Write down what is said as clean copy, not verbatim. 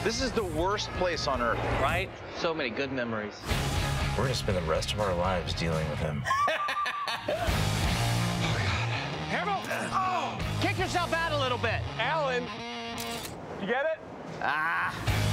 This is the worst place on earth. Right? So many good memories. We're gonna spend the rest of our lives dealing with him. Careful! Oh! Kick yourself out a little bit. Alan, you get it? Ah.